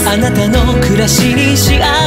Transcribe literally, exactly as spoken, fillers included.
あなたの暮らしに幸